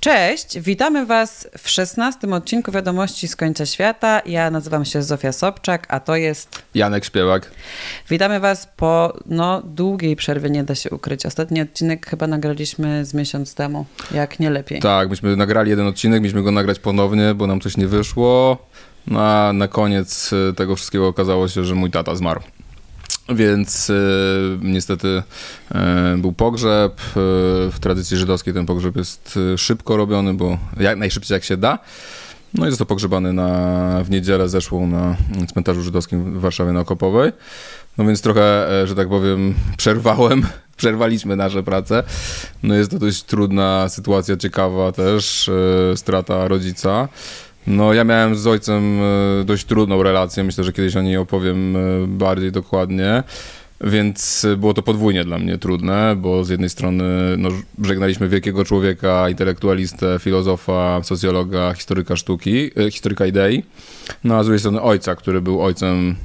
Cześć, witamy Was w 16. odcinku Wiadomości z końca świata. Ja nazywam się Zofia Sobczak, a to jest Janek Śpiewak. Witamy Was po długiej przerwie, nie da się ukryć. Ostatni odcinek chyba nagraliśmy z miesiąc temu, jak nie lepiej. Tak, myśmy nagrali jeden odcinek, mieliśmy go nagrać ponownie, bo nam coś nie wyszło. No a na koniec tego wszystkiego okazało się, że mój tata zmarł. Więc niestety był pogrzeb. W tradycji żydowskiej ten pogrzeb jest szybko robiony, bo najszybciej jak się da. No i został pogrzebany w niedzielę zeszłą na cmentarzu żydowskim w Warszawie na Okopowej. No więc trochę, że tak powiem, przerwaliśmy nasze prace. No jest to dość trudna sytuacja, ciekawa też, strata rodzica. No ja miałem z ojcem dość trudną relację, myślę, że kiedyś o niej opowiem bardziej dokładnie, więc było to podwójnie dla mnie trudne, bo z jednej strony żegnaliśmy wielkiego człowieka, intelektualistę, filozofa, socjologa, historyka sztuki, historyka idei, no a z drugiej strony ojca, który był ojcem,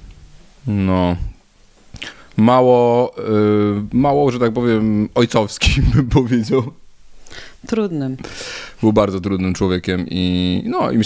mało, że tak powiem, ojcowskim, bym powiedział. Trudnym. Był bardzo trudnym człowiekiem i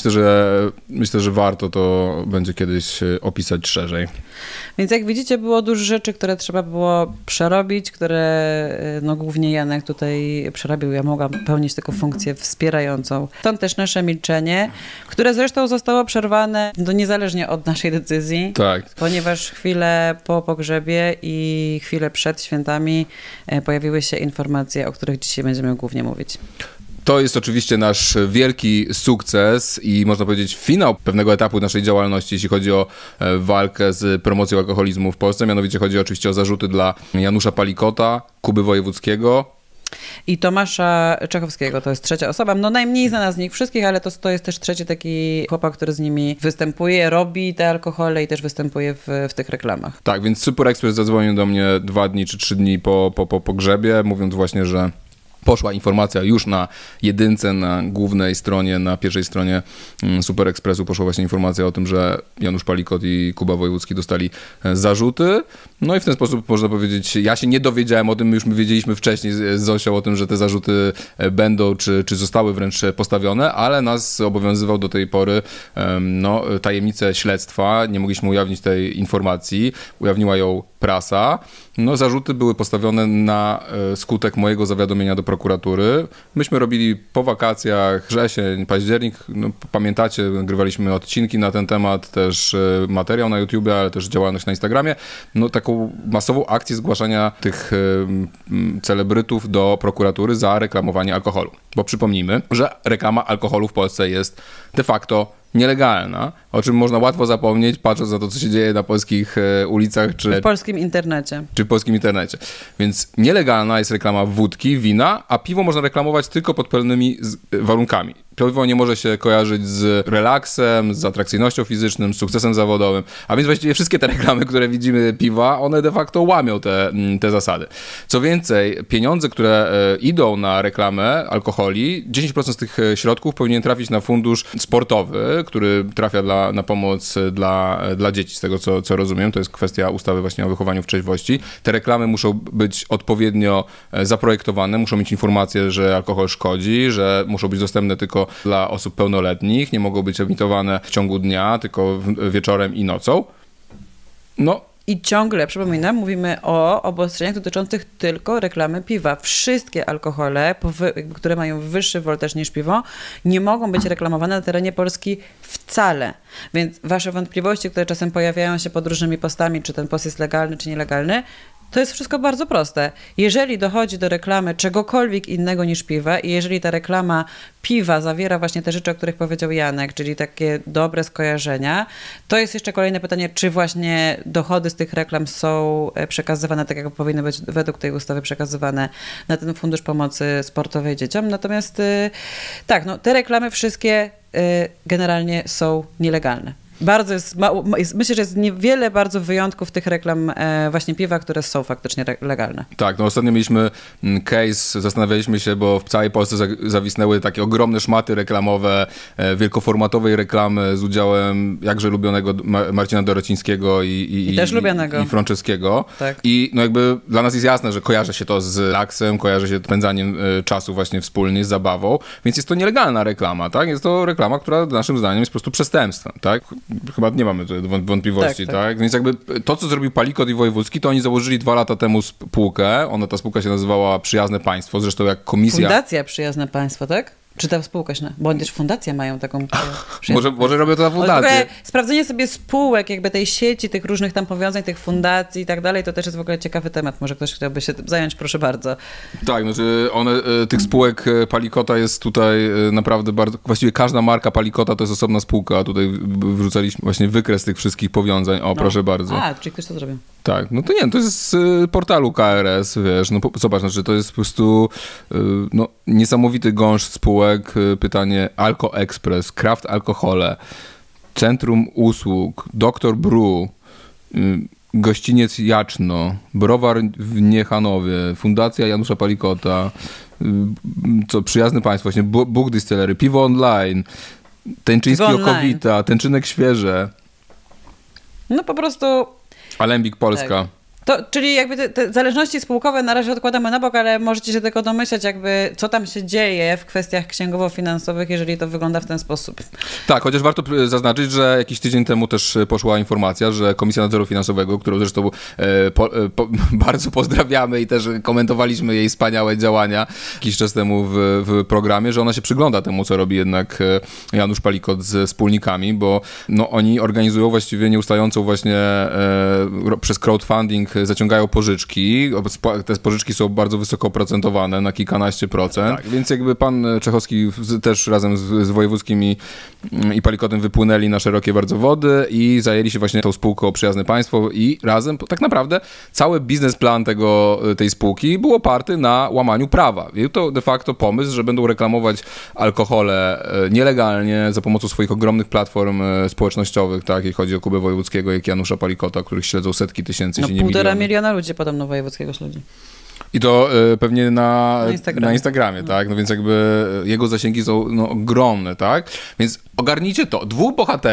myślę, że warto to będzie kiedyś opisać szerzej. Więc jak widzicie, było dużo rzeczy, które trzeba było przerobić, które głównie Janek tutaj przerobił. Ja mogłam pełnić tylko funkcję wspierającą. Stąd też nasze milczenie, które zresztą zostało przerwane niezależnie od naszej decyzji. Tak. Ponieważ chwilę po pogrzebie i chwilę przed świętami pojawiły się informacje, o których dzisiaj będziemy głównie mówić. To jest oczywiście nasz wielki sukces i można powiedzieć finał pewnego etapu naszej działalności, jeśli chodzi o walkę z promocją alkoholizmu w Polsce. Mianowicie chodzi oczywiście o zarzuty dla Janusza Palikota, Kuby Wojewódzkiego i Tomasza Czechowskiego. To jest trzecia osoba. Najmniej znana z nich wszystkich, ale to jest też trzeci taki chłopak, który z nimi występuje, robi te alkohole i też występuje w tych reklamach. Tak, więc Super Express zadzwonił do mnie 2 dni czy 3 dni po pogrzebie, mówiąc właśnie, że poszła informacja już na jedynce, na głównej stronie, na pierwszej stronie Super Expressu poszła właśnie informacja o tym, że Janusz Palikot i Kuba Wojewódzki dostali zarzuty. No i w ten sposób można powiedzieć, ja się nie dowiedziałem o tym, już my wiedzieliśmy wcześniej z Zosią o tym, że te zarzuty będą, czy zostały wręcz postawione, ale nas obowiązywał do tej pory tajemnicę śledztwa. Nie mogliśmy ujawnić tej informacji. Ujawniła ją prasa. Zarzuty były postawione na skutek mojego zawiadomienia do prokuratury. Myśmy robili po wakacjach, wrzesień, październik, pamiętacie, nagrywaliśmy odcinki na ten temat, też materiał na YouTubie, ale też działalność na Instagramie. Taką masową akcję zgłaszania tych celebrytów do prokuratury za reklamowanie alkoholu. Bo przypomnijmy, że reklama alkoholu w Polsce jest de facto nielegalna, o czym można łatwo zapomnieć, patrząc na to, co się dzieje na polskich ulicach, czy w polskim internecie. Więc nielegalna jest reklama wódki, wina, a piwo można reklamować tylko pod pewnymi warunkami. Piwo nie może się kojarzyć z relaksem, z atrakcyjnością fizyczną, z sukcesem zawodowym, a więc właściwie wszystkie te reklamy, które widzimy piwa, one de facto łamią te zasady. Co więcej, pieniądze, które idą na reklamę alkoholi, 10% z tych środków powinien trafić na fundusz sportowy, który trafia na pomoc dla dzieci, z tego co rozumiem. To jest kwestia ustawy właśnie o wychowaniu w trzeźwości. Te reklamy muszą być odpowiednio zaprojektowane, muszą mieć informację, że alkohol szkodzi, że muszą być dostępne tylko dla osób pełnoletnich, nie mogą być emitowane w ciągu dnia, tylko wieczorem i nocą. I ciągle, przypominam, mówimy o obostrzeniach dotyczących tylko reklamy piwa. Wszystkie alkohole, które mają wyższy woltaż niż piwo, nie mogą być reklamowane na terenie Polski wcale. Więc wasze wątpliwości, które czasem pojawiają się pod różnymi postami, czy ten post jest legalny, czy nielegalny, to jest wszystko bardzo proste. Jeżeli dochodzi do reklamy czegokolwiek innego niż piwa i jeżeli ta reklama piwa zawiera właśnie te rzeczy, o których powiedział Janek, czyli takie dobre skojarzenia, to jest jeszcze kolejne pytanie, czy właśnie dochody z tych reklam są przekazywane tak, jak powinny być według tej ustawy przekazywane na ten Fundusz Pomocy Sportowej Dzieciom. Natomiast te reklamy wszystkie generalnie są nielegalne. Bardzo myślę, że jest niewiele bardzo wyjątków tych reklam właśnie piwa, które są faktycznie legalne. Tak, no ostatnio mieliśmy case, zastanawialiśmy się, bo w całej Polsce zawisnęły takie ogromne szmaty reklamowe, wielkoformatowej reklamy z udziałem jakże lubionego Marcina Dorocińskiego i też lubianego. I Franceskiego. Tak. I no jakby dla nas jest jasne, że kojarzy się to z laksem, kojarzy się spędzaniem czasu właśnie wspólnie, z zabawą, więc jest to nielegalna reklama, tak? Jest to reklama, która naszym zdaniem jest po prostu przestępstwem, tak? Chyba nie mamy tutaj wątpliwości, tak? Więc jakby to, co zrobił Palikot i Wojewódzki, to oni założyli 2 lata temu spółkę, ta spółka się nazywała Przyjazne Państwo, zresztą jak komisja... Fundacja Przyjazne Państwo, tak? Czy ta spółka się... Bo też fundacje mają taką... Może robią to na fundację. Sprawdzenie sobie spółek, jakby tej sieci, tych różnych tam powiązań, tych fundacji i tak dalej, to też jest w ogóle ciekawy temat. Może ktoś chciałby się tym zająć, proszę bardzo. Tak, znaczy tych spółek Palikota jest tutaj naprawdę bardzo... Właściwie każda marka Palikota to jest osobna spółka. Tutaj wrzucaliśmy właśnie wykres tych wszystkich powiązań. Proszę bardzo. Czyli ktoś to zrobił. Tak, no to nie, to jest z portalu KRS, wiesz, no zobacz, znaczy to jest po prostu niesamowity gąszcz spółek, pytanie Alko Express, Kraft Alkohole, Centrum Usług, Dr. Brew, Gościniec Jaczno, Browar w Niechanowie, Fundacja Janusza Palikota, Przyjazne Państwo, właśnie Bóg Distillery, Piwo Online, Tęczyński Okowita, Tęczynek Świeże. No po prostu... Alembik Polska. Tak. Czyli jakby te zależności spółkowe na razie odkładamy na bok, ale możecie się tylko domyślać, jakby co tam się dzieje w kwestiach księgowo-finansowych, jeżeli to wygląda w ten sposób. Tak, chociaż warto zaznaczyć, że jakiś tydzień temu też poszła informacja, że Komisja Nadzoru Finansowego, którą zresztą bardzo pozdrawiamy i też komentowaliśmy jej wspaniałe działania jakiś czas temu w programie, że ona się przygląda temu, co robi jednak Janusz Palikot ze wspólnikami, bo oni organizują właściwie nieustającą właśnie przez crowdfunding zaciągają pożyczki. Te pożyczki są bardzo wysoko oprocentowane, na kilkanaście procent. Tak, więc jakby pan Czechowski też razem z Wojewódzkim i Palikotem wypłynęli na szerokie bardzo wody i zajęli się właśnie tą spółką Przyjazne Państwo i razem tak naprawdę cały biznesplan tej spółki był oparty na łamaniu prawa. I to de facto pomysł, że będą reklamować alkohole nielegalnie za pomocą swoich ogromnych platform społecznościowych, tak, jeśli chodzi o Kubę Wojewódzkiego, jak Janusza Palikota, których śledzą setki tysięcy, jeśli nie miliony. 1,5 miliona ludzi podobno Wojewódzkiego śledzi. I to pewnie na Instagramie, tak? No więc jakby jego zasięgi są ogromne, tak? Więc ogarnijcie to. 2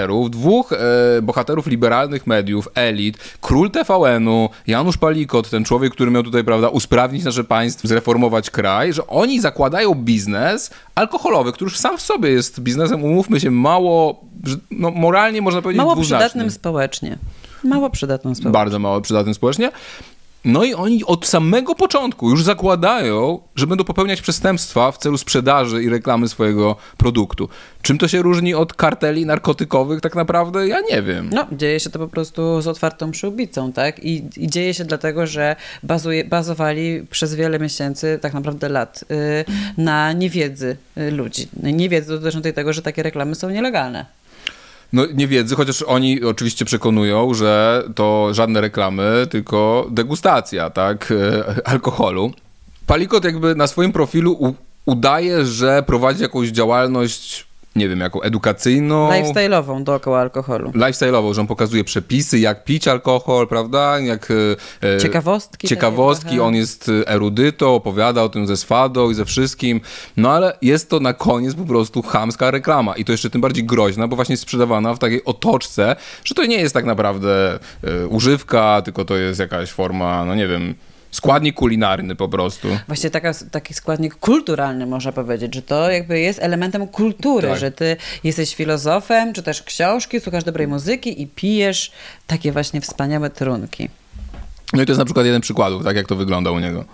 bohaterów liberalnych mediów, elit, król TVN-u, Janusz Palikot, ten człowiek, który miał tutaj, prawda, usprawnić nasze państwo, zreformować kraj, że oni zakładają biznes alkoholowy, który już sam w sobie jest biznesem, umówmy się, mało, moralnie można powiedzieć mało dwuznacznym. Przydatnym społecznie. Mało przydatnym społecznie. Bardzo mało przydatnym społecznie. No i oni od samego początku już zakładają, że będą popełniać przestępstwa w celu sprzedaży i reklamy swojego produktu. Czym to się różni od karteli narkotykowych tak naprawdę? Ja nie wiem. Dzieje się to po prostu z otwartą przyłbicą, tak? I dzieje się dlatego, że bazowali przez wiele miesięcy, tak naprawdę lat, na niewiedzy ludzi. Niewiedzy dotyczącej tego, że takie reklamy są nielegalne. Niewiedzy, chociaż oni oczywiście przekonują, że to żadne reklamy, tylko degustacja, tak, alkoholu. Palikot jakby na swoim profilu udaje, że prowadzi jakąś działalność, nie wiem, jaką edukacyjną. Lifestyle'ową dookoła alkoholu. Lifestyle'ową, że on pokazuje przepisy, jak pić alkohol, prawda? Jak, ciekawostki, on jest erudytą, opowiada o tym ze swadą i ze wszystkim, ale jest to na koniec po prostu chamska reklama i to jeszcze tym bardziej groźna, bo właśnie jest sprzedawana w takiej otoczce, że to nie jest tak naprawdę używka, tylko to jest jakaś forma, nie wiem, składnik kulinarny po prostu. Właśnie taki składnik kulturalny, można powiedzieć, że to jakby jest elementem kultury, tak. Że ty jesteś filozofem, czytasz książki, słuchasz dobrej muzyki i pijesz takie właśnie wspaniałe trunki. No i to jest na przykład jeden przykładów, tak jak to wygląda u niego.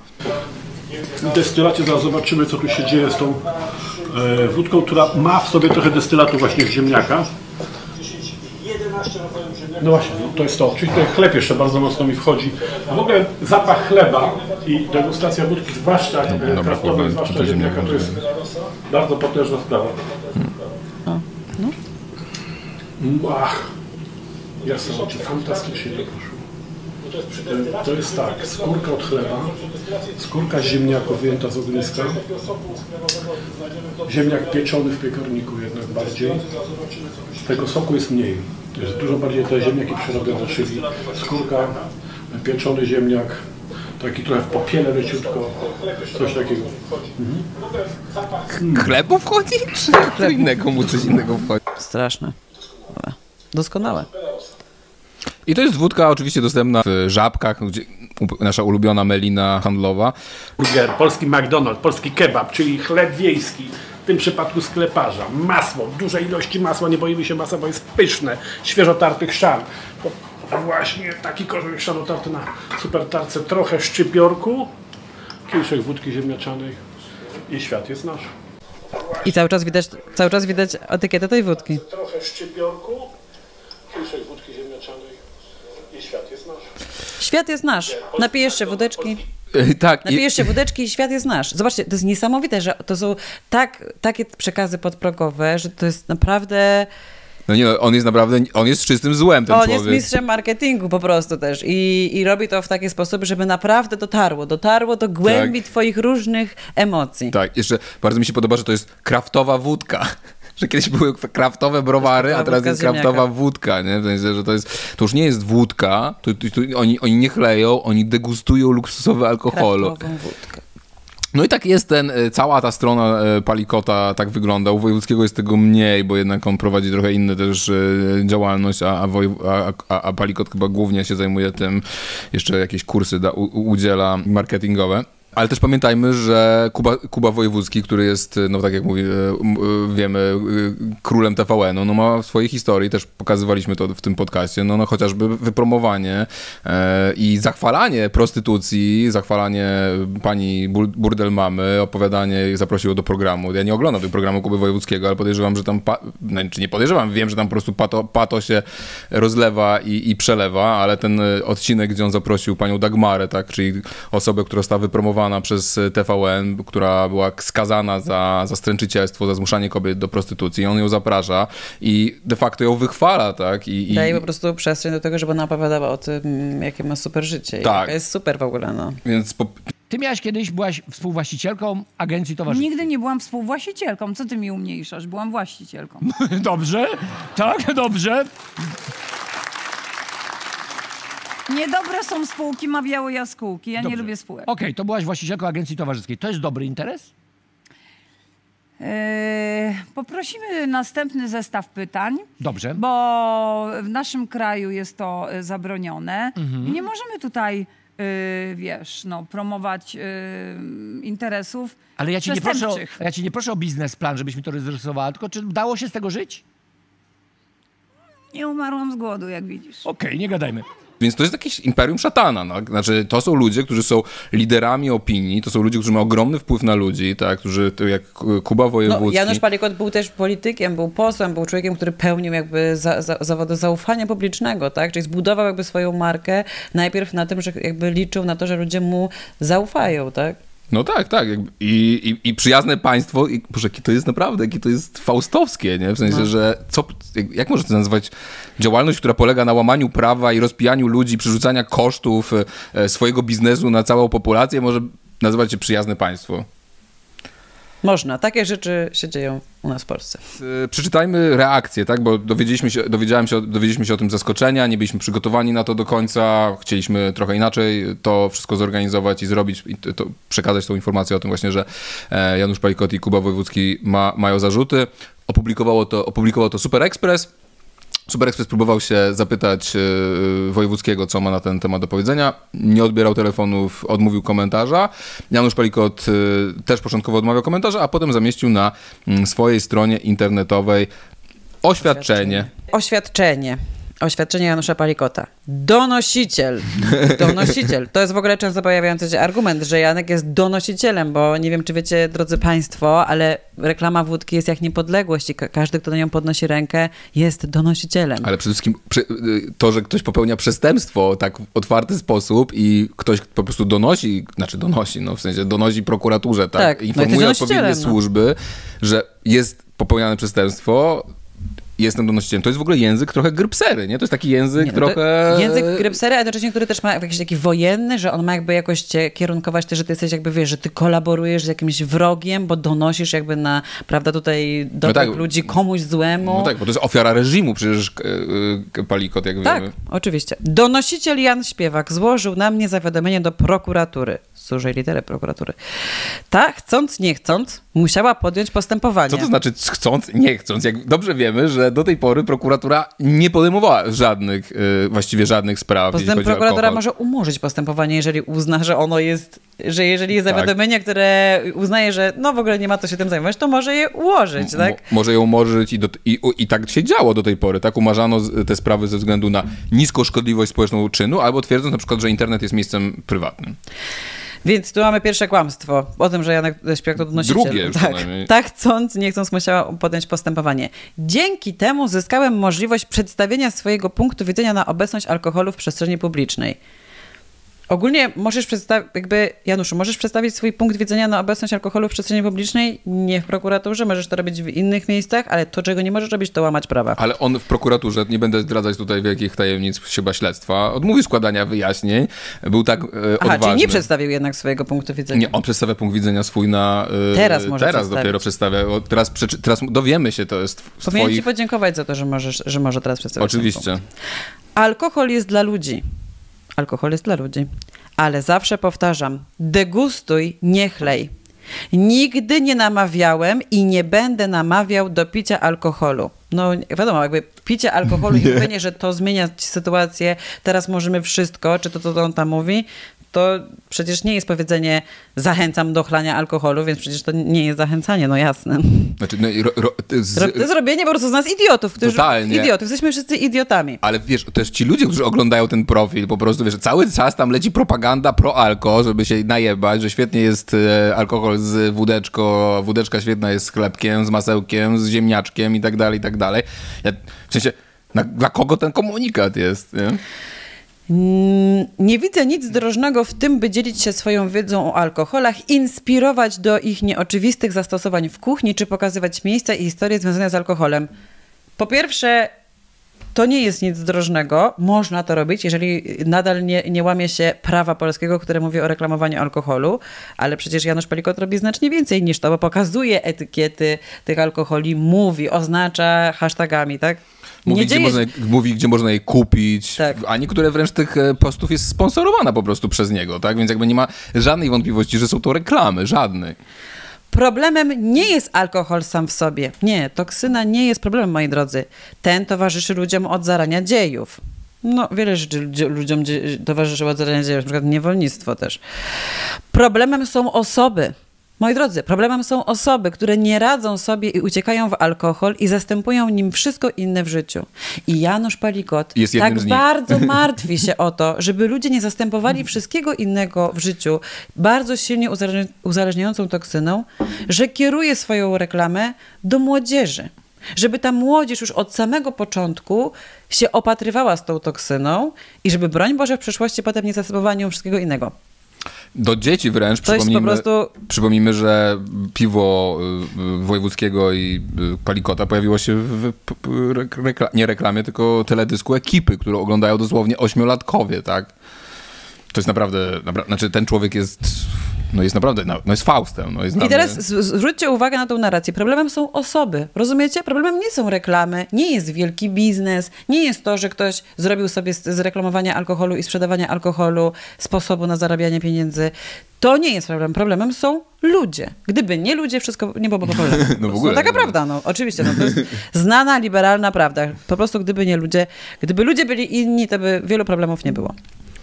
W destylacie zaraz zobaczymy, co tu się dzieje z tą wódką, która ma w sobie trochę destylatu właśnie z ziemniaka. No właśnie, to jest to. Czyli tutaj chleb jeszcze bardzo mocno mi wchodzi. A w ogóle zapach chleba i degustacja wódki, zwłaszcza kraftowej, zwłaszcza ziemniaka, to jest bardzo potężna sprawa. Jasne, fantastycznie to poszło. To jest tak, skórka od chleba, skórka ziemniaka wyjęta z ogniska, ziemniak pieczony w piekarniku jednak bardziej, tego soku jest mniej. To jest dużo bardziej te ziemniaki przerobione, czyli skórka, pieczony ziemniak, taki trochę w popiele leciutko, coś takiego. Chlebu wchodzi? Czy co innego mu coś innego wchodzi? Straszne. Doskonałe. I to jest wódka oczywiście dostępna w Żabkach, gdzie nasza ulubiona melina handlowa. Burger, polski McDonald's, polski kebab, czyli chleb wiejski, w tym przypadku skleparza, masło, duże ilości masła, nie boimy się masła, bo jest pyszne, świeżo tarty chrzan. To właśnie taki korzeń chrzanu tarty na super tarce, trochę szczypiorku, kieliszek wódki ziemniaczanej i świat jest nasz. I cały czas widać etykietę tej wódki. Trochę szczypiorku, kieliszek wódki ziemniaczanej i świat jest nasz. Świat jest nasz. Napijesz się wódeczki. Tak. Napijesz się wódeczki i świat jest nasz. Zobaczcie, to jest niesamowite, że to są takie przekazy podprogowe, że to jest naprawdę... No nie, on jest czystym złem, ten człowiek. On jest mistrzem marketingu po prostu też i robi to w taki sposób, żeby naprawdę dotarło do głębi twoich różnych emocji. Tak, jeszcze bardzo mi się podoba, że to jest kraftowa wódka. Że kiedyś były kraftowe browary, a teraz jest kraftowa wódka, nie? W sensie, że to już nie jest wódka, oni nie chleją, oni degustują luksusowe alkohole. Kraftową wódkę. No i tak jest cała ta strona Palikota tak wygląda. U Wojewódzkiego jest tego mniej, bo jednak on prowadzi trochę inne też działalność, a Palikot chyba głównie się zajmuje tym, jeszcze jakieś kursy udziela marketingowe. Ale też pamiętajmy, że Kuba Wojewódzki, który jest, no tak jak wiemy, królem TVN-u, no ma w swojej historii, też pokazywaliśmy to w tym podcaście, no chociażby wypromowanie i zachwalanie prostytucji, zachwalanie pani burdel mamy, opowiadanie, zaprosiło do programu. Ja nie oglądam tego programu Kuby Wojewódzkiego, ale podejrzewam, że tam, czy nie podejrzewam, wiem, że tam po prostu pato się rozlewa i przelewa, ale ten odcinek, gdzie on zaprosił panią Dagmarę, tak, czyli osobę, która została wypromowana przez TVN, która była skazana za stręczycielstwo, za zmuszanie kobiet do prostytucji. On ją zaprasza i de facto ją wychwala, tak? Daje po prostu przestrzeń do tego, żeby ona opowiadała o tym, jakie ma super życie. Tak. Jest super w ogóle, no. Więc Ty byłaś współwłaścicielką agencji towarzyskiej. Nigdy nie byłam współwłaścicielką. Co ty mi umniejszasz? Byłam właścicielką. Dobrze, tak, dobrze. Niedobre są spółki, mawiały jaskółki. Ja nie lubię spółek. Okej, to byłaś właścicielką agencji towarzyskiej. To jest dobry interes? Poprosimy następny zestaw pytań. Dobrze. Bo w naszym kraju jest to zabronione. I nie możemy tutaj, promować interesów Ale ja cię przestępczych. nie proszę o biznesplan, żebyś mi to rozrysowała, tylko czy dało się z tego żyć? Nie umarłam z głodu, jak widzisz. Okej, nie gadajmy. Więc to jest jakieś imperium szatana, no? Znaczy, to są ludzie, którzy są liderami opinii, to są ludzie, którzy mają ogromny wpływ na ludzi, tak? Którzy, jak Kuba Wojewódzki... No, Janusz Palikot był też politykiem, był posłem, był człowiekiem, który pełnił jakby zawody zaufania publicznego, tak? Czyli zbudował jakby swoją markę najpierw na tym, że jakby liczył na to, że ludzie mu zaufają, tak? No tak. I przyjazne państwo, boże, jakie to jest naprawdę, jakie to jest faustowskie, nie? W sensie, że jak można to nazywać działalność, która polega na łamaniu prawa i rozpijaniu ludzi, przerzucania kosztów swojego biznesu na całą populację, może nazywać się przyjazne państwo? Można. Takie rzeczy się dzieją u nas w Polsce. Przeczytajmy reakcje, tak? Bo dowiedzieliśmy się o tym zaskoczenia, nie byliśmy przygotowani na to do końca, chcieliśmy trochę inaczej to wszystko zorganizować i zrobić, i przekazać tą informację o tym właśnie, że Janusz Palikot i Kuba Wojewódzki mają zarzuty. Opublikował to Super Express. Super Express próbował się zapytać Wojewódzkiego, co ma na ten temat do powiedzenia. Nie odbierał telefonów, odmówił komentarza. Janusz Palikot też początkowo odmawiał komentarza, a potem zamieścił na swojej stronie internetowej Oświadczenie Janusza Palikota. Donosiciel. To jest w ogóle często pojawiający się argument, że Janek jest donosicielem, bo nie wiem, czy wiecie, drodzy państwo, ale reklama wódki jest jak niepodległość i każdy, kto na nią podnosi rękę, jest donosicielem. Ale przede wszystkim to, że ktoś popełnia przestępstwo tak w otwarty sposób i ktoś po prostu donosi, w sensie donosi prokuraturze, tak? Informuje odpowiednie służby, że jest popełniane przestępstwo, jestem donosicielem. To jest w ogóle język trochę grypsery, nie? To jest taki język Nie, no trochę... Język grypsery, a jednocześnie, który też ma jakiś taki wojenny, że on ma jakby jakoś cię kierunkować, że ty jesteś jakby, wiesz, że ty kolaborujesz z jakimś wrogiem, bo donosisz jakby na, prawda, tutaj dobrych ludzi komuś złemu. No tak, bo to jest ofiara reżimu przecież Palikot, jak Tak, wiemy. oczywiście. Donosiciel Jan Śpiewak złożył na mnie zawiadomienie do prokuratury. Z dużej litery prokuratury. Ta, chcąc, nie chcąc, musiała podjąć postępowanie. Co to znaczy chcąc, nie chcąc? Jak dobrze wiemy, że do tej pory prokuratura nie podejmowała właściwie żadnych spraw, Poza tym prokuratura może umorzyć postępowanie, jeżeli uzna, że ono jest, że jeżeli jest zawiadomienie, które uznaje, że no w ogóle nie ma co się tym zajmować, to może je ułożyć, tak? Może je umorzyć i tak się działo do tej pory, tak? Umarzano te sprawy ze względu na niską szkodliwość społeczną czynu, albo twierdząc na przykład, że internet jest miejscem prywatnym. Więc tu mamy pierwsze kłamstwo o tym, że Janek Śpiewak to donosiciel. Drugie już przynajmniej. Tak, chcąc, nie chcąc, musiała podjąć postępowanie. Dzięki temu zyskałem możliwość przedstawienia swojego punktu widzenia na obecność alkoholu w przestrzeni publicznej. Ogólnie możesz przedstawić, Januszu, możesz przedstawić swój punkt widzenia na obecność alkoholu w przestrzeni publicznej, nie w prokuraturze, możesz to robić w innych miejscach, ale to, czego nie możesz robić, to łamać prawa. Ale on w prokuraturze, nie będę zdradzać tutaj wielkich tajemnic chyba śledztwa, odmówił składania wyjaśnień, był tak odważny. Czyli nie przedstawił jednak swojego punktu widzenia. Nie, on przedstawia punkt widzenia swój na... Teraz dopiero przedstawia. Teraz dowiemy się, to jest w Powinien ci podziękować za to, że może teraz przedstawić. Oczywiście. Alkohol jest dla ludzi. Alkohol jest dla ludzi. Ale zawsze powtarzam, degustuj, nie chlej. Nigdy nie namawiałem i nie będę namawiał do picia alkoholu. No wiadomo, jakby picie alkoholu i mówienie, że to zmienia sytuację, teraz możemy wszystko, czy to, co on tam mówi, to przecież nie jest powiedzenie zachęcam do chlania alkoholu, więc przecież to nie jest zachęcanie, no jasne. Znaczy, To jest robienie po prostu z nas idiotów, jesteśmy wszyscy idiotami. Ale wiesz, też ci ludzie, którzy oglądają ten profil, po prostu wiesz, cały czas tam leci propaganda pro-alko, żeby się najebać, że świetnie jest alkohol z wódeczka świetna jest z chlebkiem, z masełkiem, z ziemniaczkiem i tak dalej, i tak dalej. W sensie, dla kogo ten komunikat jest, nie? Nie widzę nic drożnego w tym, by dzielić się swoją wiedzą o alkoholach, inspirować do ich nieoczywistych zastosowań w kuchni, czy pokazywać miejsca i historie związane z alkoholem. Po pierwsze, to nie jest nic drożnego. Można to robić, jeżeli nadal nie łamie się prawa polskiego, które mówi o reklamowaniu alkoholu, ale przecież Janusz Palikot robi znacznie więcej niż to, bo pokazuje etykiety tych alkoholi, mówi, oznacza hashtagami, tak? Mówi, gdzie można je kupić, tak. A niektóre wręcz tych postów jest sponsorowana po prostu przez niego, tak? Więc jakby nie ma żadnej wątpliwości, że są to reklamy, żadnej. Problemem nie jest alkohol sam w sobie. Nie, toksyna nie jest problemem, moi drodzy. Ten towarzyszy ludziom od zarania dziejów. No, wiele rzeczy ludziom towarzyszyło od zarania dziejów, na przykład niewolnictwo też. Problemem są osoby. Moi drodzy, problemem są osoby, które nie radzą sobie i uciekają w alkohol i zastępują nim wszystko inne w życiu. I Janusz Palikot tak bardzo martwi się o to, żeby ludzie nie zastępowali wszystkiego innego w życiu bardzo silnie uzależniającą toksyną, że kieruje swoją reklamę do młodzieży. Żeby ta młodzież już od samego początku się opatrywała z tą toksyną i żeby, broń Boże, w przyszłości potem nie zastępowała nią wszystkiego innego. Do dzieci wręcz przypomnijmy, że piwo Wojewódzkiego i Palikota pojawiło się w nie reklamie, tylko teledysku Ekipy, którą oglądają dosłownie 8-latkowie, tak? To jest naprawdę znaczy ten człowiek jest naprawdę, jest Faustem. I teraz zwróćcie uwagę na tą narrację. Problemem są osoby, rozumiecie? Problemem nie są reklamy, nie jest wielki biznes, nie jest to, że ktoś zrobił sobie z reklamowania alkoholu i sprzedawania alkoholu sposobu na zarabianie pieniędzy. To nie jest problem. Problemem są ludzie. Gdyby nie ludzie, wszystko nie byłoby problemu. No w ogóle. Taka prawda, oczywiście. To jest znana, liberalna prawda. Po prostu gdyby ludzie byli inni, to by wielu problemów nie było.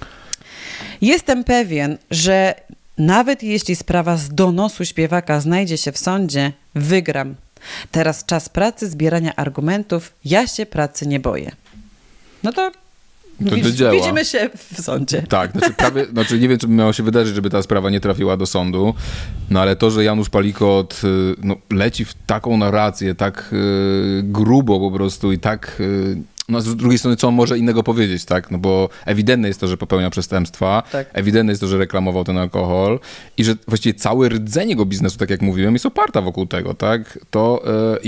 Jestem pewien, że nawet jeśli sprawa z donosu śpiewaka znajdzie się w sądzie, wygram. Teraz czas pracy, zbierania argumentów. Ja się pracy nie boję. No to widzimy się w sądzie. Tak, nie wiem, co by miało się wydarzyć, żeby ta sprawa nie trafiła do sądu, ale to, że Janusz Palikot leci w taką narrację, tak grubo po prostu i tak no z drugiej strony, co on może innego powiedzieć, tak? No bo ewidentne jest to, że popełnia przestępstwa, Tak. ewidentne jest to, że reklamował ten alkohol i że właściwie całe rdzenie jego biznesu, tak jak mówiłem, jest oparta wokół tego, tak? To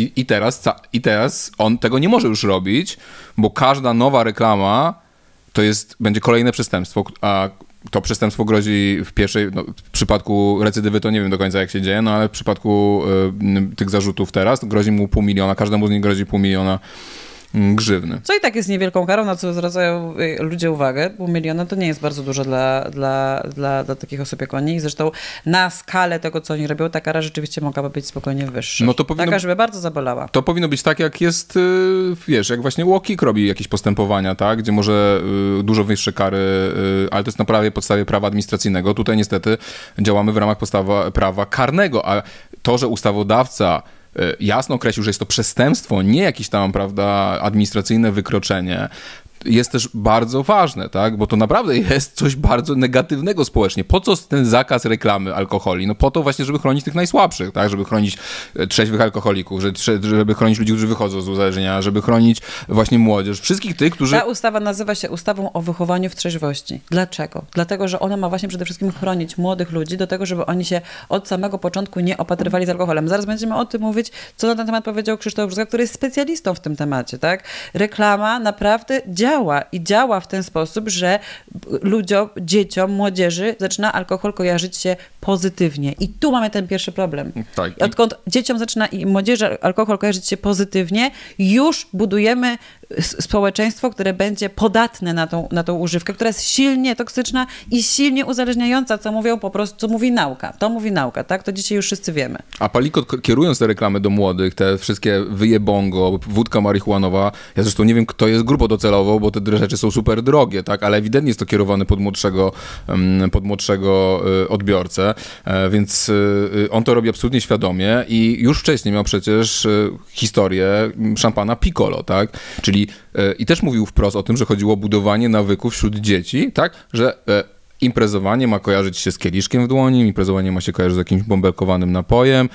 i teraz on tego nie może już robić, bo każda nowa reklama będzie kolejne przestępstwo, a to przestępstwo grozi w przypadku recydywy to nie wiem do końca jak się dzieje, no ale w przypadku tych zarzutów teraz grozi mu 500 000, każdemu z nich grozi 500 000 grzywny. Co i tak jest niewielką karą, na co zwracają ludzie uwagę. 500 000 to nie jest bardzo dużo dla takich osób jak oni. I zresztą na skalę tego, co oni robią, ta kara rzeczywiście mogłaby być spokojnie wyższa. No to powinno, żeby bardzo zabolała. To powinno być tak, jak jest, wiesz, jak właśnie UOKiK robi jakieś postępowania, tak? Gdzie może dużo wyższe kary, ale to jest na podstawie prawa administracyjnego. Tutaj niestety działamy w ramach prawa karnego, a to, że ustawodawca jasno określił, że jest to przestępstwo, nie jakieś tam, prawda, administracyjne wykroczenie, jest też bardzo ważne, tak? Bo to naprawdę jest coś bardzo negatywnego społecznie. Po co ten zakaz reklamy alkoholi? No po to właśnie, żeby chronić tych najsłabszych, tak? Żeby chronić trzeźwych alkoholików, żeby chronić ludzi, którzy wychodzą z uzależnienia, żeby chronić właśnie młodzież. Wszystkich tych, którzy... Ta ustawa nazywa się ustawą o wychowaniu w trzeźwości. Dlaczego? Dlatego, że ona ma właśnie przede wszystkim chronić młodych ludzi do tego, żeby oni się od samego początku nie opatrywali z alkoholem. Zaraz będziemy o tym mówić, co na ten temat powiedział Krzysztof Brzózga, który jest specjalistą w tym temacie, tak? Reklama naprawdę działa w ten sposób, że ludziom, dzieciom, młodzieży zaczyna alkohol kojarzyć się pozytywnie. I tu mamy ten pierwszy problem. Tak. Odkąd dzieciom zaczyna i młodzieży alkohol kojarzyć się pozytywnie, już budujemy społeczeństwo, które będzie podatne na tą używkę, która jest silnie toksyczna i silnie uzależniająca, co mówią po prostu, co mówi nauka. To mówi nauka, tak? To dzisiaj już wszyscy wiemy. A Palikot, kierując te reklamy do młodych, te wszystkie wyjebongo, wódka marihuanowa, ja zresztą nie wiem, kto jest grupą docelową, bo te rzeczy są super drogie, tak? Ale ewidentnie jest to kierowane pod młodszego odbiorcę, więc on to robi absolutnie świadomie i już wcześniej miał przecież historię szampana Piccolo, tak? Czyli i też mówił wprost o tym, że chodziło o budowanie nawyków wśród dzieci, tak? Że imprezowanie ma kojarzyć się z kieliszkiem w dłoni, imprezowanie ma się kojarzyć z jakimś bąbelkowanym napojem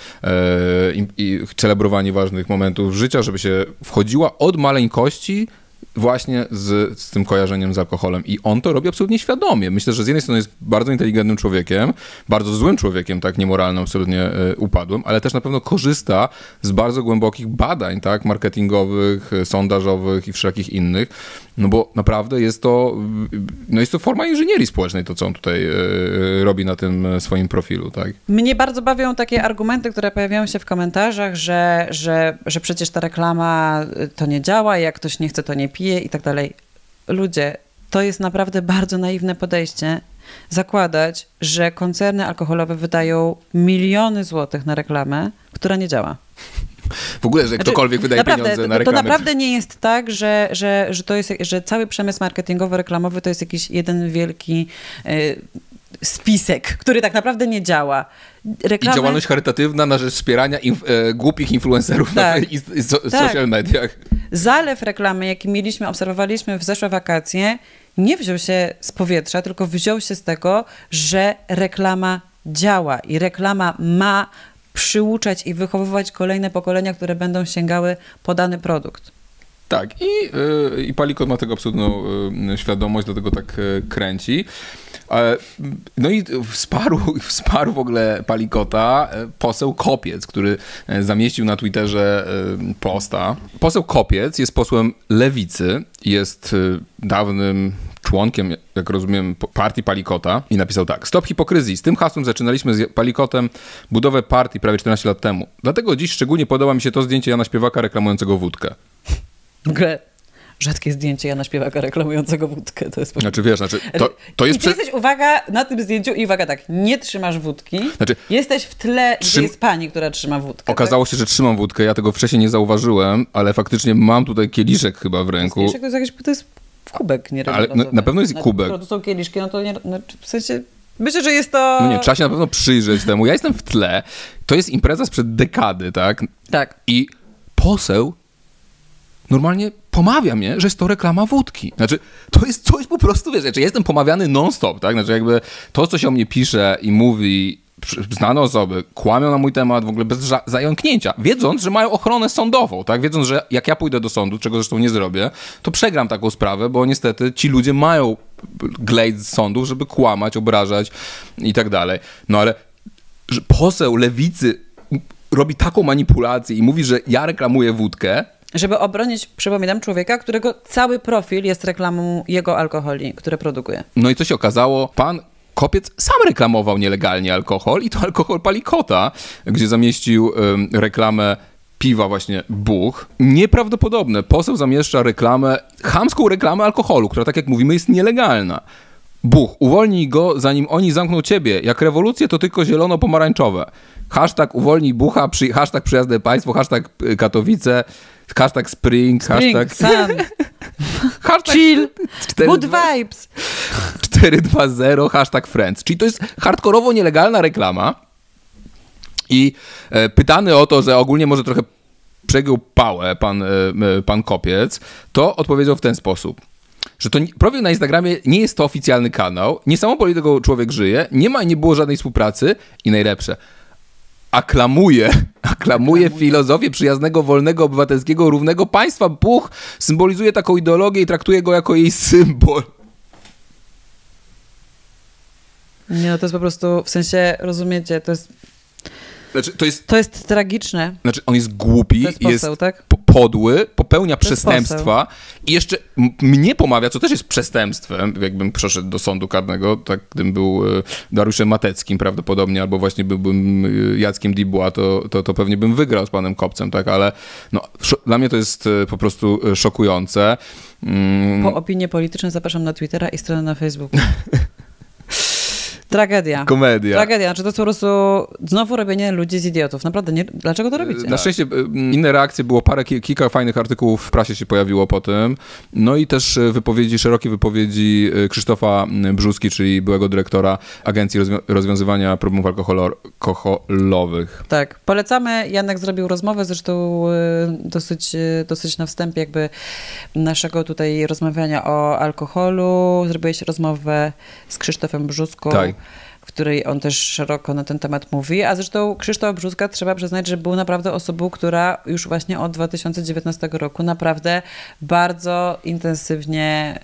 i celebrowanie ważnych momentów życia, żeby się wchodziła od maleńkości właśnie z tym kojarzeniem z alkoholem. I on to robi absolutnie świadomie. Myślę, że z jednej strony jest bardzo inteligentnym człowiekiem, bardzo złym człowiekiem, tak, niemoralnym, absolutnie upadłym, ale też na pewno korzysta z bardzo głębokich badań, tak, marketingowych, sondażowych i wszelkich innych, no bo naprawdę jest to forma inżynierii społecznej, to co on tutaj robi na tym swoim profilu, tak. Mnie bardzo bawią takie argumenty, które pojawiają się w komentarzach, że przecież ta reklama to nie działa, jak ktoś nie chce, to nie pije i tak dalej. Ludzie, to jest naprawdę bardzo naiwne podejście. Zakładać, że koncerny alkoholowe wydają miliony złotych na reklamę, która nie działa. W ogóle, że ktokolwiek wydaje pieniądze na reklamę. To naprawdę nie jest tak, że cały przemysł marketingowo-reklamowy to jest jakiś jeden wielki spisek, który tak naprawdę nie działa. I działalność charytatywna na rzecz wspierania głupich influencerów na social mediach. Zalew reklamy, jaki obserwowaliśmy w zeszłe wakacje, nie wziął się z powietrza, tylko wziął się z tego, że reklama działa i reklama ma przyuczać i wychowywać kolejne pokolenia, które będą sięgały po dany produkt. Tak, i Palikot ma tego absolutną świadomość, dlatego tak kręci. No i wsparł w ogóle Palikota poseł Kopiec, który zamieścił na Twitterze posta. Poseł Kopiec jest posłem Lewicy, jest dawnym członkiem, jak rozumiem, partii Palikota i napisał tak. Stop hipokryzji. Z tym hasłem zaczynaliśmy z Palikotem budowę partii prawie 14 lat temu. Dlatego dziś szczególnie podoba mi się to zdjęcie Jana Śpiewaka reklamującego wódkę. W ogóle rzadkie zdjęcie Jana Śpiewaka reklamującego wódkę. To jest to jest... I ty jesteś, uwaga, na tym zdjęciu i uwaga, tak, nie trzymasz wódki, jesteś w tle, gdzie jest pani, która trzyma wódkę. Okazało się, że trzymam wódkę, ja tego wcześniej nie zauważyłem, ale faktycznie mam tutaj kieliszek chyba w ręku. Kieliszek to jest kubek nieregulatowy. Ale na pewno jest kubek. To są kieliszki, no to nie, w sensie... Myślę, że jest to... No nie, trzeba się na pewno przyjrzeć temu. Ja jestem w tle, to jest impreza sprzed dekady, tak? Tak. I poseł normalnie pomawia mnie, że jest to reklama wódki. Znaczy, to jest coś po prostu, wiesz, ja jestem pomawiany non-stop, tak? Znaczy jakby to, co się o mnie pisze i mówi znane osoby kłamią na mój temat w ogóle bez zająknięcia, wiedząc, że mają ochronę sądową, tak? Wiedząc, że jak ja pójdę do sądu, czego zresztą nie zrobię, to przegram taką sprawę, bo niestety ci ludzie mają glejt z sądów, żeby kłamać, obrażać i tak dalej. No ale że poseł lewicy robi taką manipulację i mówi, że ja reklamuję wódkę, żeby obronić, przypominam, człowieka, którego cały profil jest reklamą jego alkoholi, które produkuje. No i co się okazało? Pan Kopiec sam reklamował nielegalnie alkohol i to alkohol Palikota, gdzie zamieścił reklamę piwa właśnie Buch. Nieprawdopodobne. Poseł zamieszcza reklamę, chamską reklamę alkoholu, która, tak jak mówimy, jest nielegalna. Buch, uwolnij go, zanim oni zamkną ciebie. Jak rewolucje, to tylko zielono-pomarańczowe. Hashtag uwolnij Bucha, hashtag przyjazne państwo, hashtag Katowice, hashtag Spring, hashtag... Sun. Hashtag Chill, good vibes. 420, hashtag Friends. Czyli to jest hardkorowo nielegalna reklama i pytany o to, że ogólnie może trochę przegiął pałę pan Kopiec, to odpowiedział w ten sposób, że to profil na Instagramie nie jest to oficjalny kanał, nie samo polityką człowiek żyje, nie ma i nie było żadnej współpracy i najlepsze, aklamuje filozofię przyjaznego, wolnego, obywatelskiego, równego państwa. Buch symbolizuje taką ideologię i traktuje go jako jej symbol. Nie, no to jest po prostu, w sensie, rozumiecie, to jest... Znaczy, to jest tragiczne. Znaczy, on jest głupi, to jest poseł, tak? podły, popełnia przestępstwa i jeszcze mnie pomawia, co też jest przestępstwem, jakbym przeszedł do sądu karnego, tak gdybym był Dariuszem Mateckim prawdopodobnie, albo właśnie byłbym Jackiem Dubois, to pewnie bym wygrał z panem Kopcem, tak, ale no, dla mnie to jest po prostu szokujące. Po opinie polityczne zapraszam na Twittera i stronę na Facebooku. Tragedia. Komedia. Tragedia. Znaczy to jest po prostu znowu robienie ludzi z idiotów. Naprawdę, nie, dlaczego to robicie? Na szczęście inne reakcje było, kilka fajnych artykułów w prasie się pojawiło po tym. No i też szerokie wypowiedzi Krzysztofa Brzózki, czyli byłego dyrektora Agencji Rozwiązywania Problemów Alkoholowych. Tak. Polecamy. Janek zrobił rozmowę, zresztą dosyć na wstępie jakby naszego tutaj rozmawiania o alkoholu. Zrobiłeś rozmowę z Krzysztofem Brzózką. Tak. W której on też szeroko na ten temat mówi, a zresztą Krzysztof Brzózka, trzeba przyznać, że był naprawdę osobą, która już właśnie od 2019 roku naprawdę bardzo intensywnie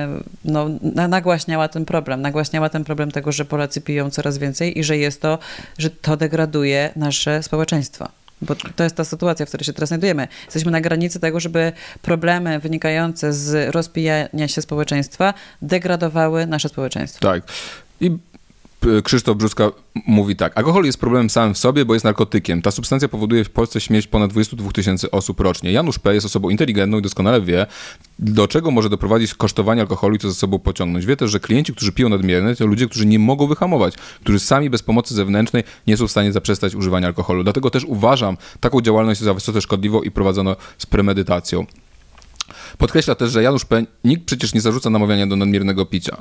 nagłaśniała ten problem tego, że Polacy piją coraz więcej i że to degraduje nasze społeczeństwo. Bo to jest ta sytuacja, w której się teraz znajdujemy. Jesteśmy na granicy tego, żeby problemy wynikające z rozpijania się społeczeństwa degradowały nasze społeczeństwo. Tak. I Krzysztof Brzózka mówi tak. Alkohol jest problemem samym w sobie, bo jest narkotykiem. Ta substancja powoduje w Polsce śmierć ponad 22 000 osób rocznie. Janusz P. jest osobą inteligentną i doskonale wie, do czego może doprowadzić kosztowanie alkoholu i co za sobą pociągnąć. Wie też, że klienci, którzy piją nadmiernie, to ludzie, którzy nie mogą wyhamować, którzy sami bez pomocy zewnętrznej nie są w stanie zaprzestać używania alkoholu. Dlatego też uważam taką działalność za wysoce szkodliwą i prowadzoną z premedytacją. Podkreśla też, że Janusz P. nikt przecież nie zarzuca namawiania do nadmiernego picia.